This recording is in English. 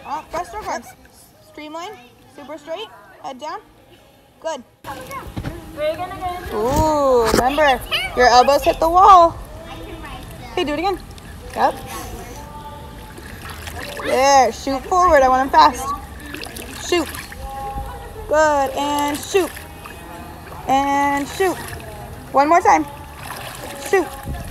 Breaststroke arms. Streamline. Super straight. Head down. Good. We're gonna go. Ooh, remember, your elbows hit the wall. Okay, do it again. Yep. There, shoot forward. I want them fast. Shoot. Good, and shoot. And shoot. One more time. Shoot.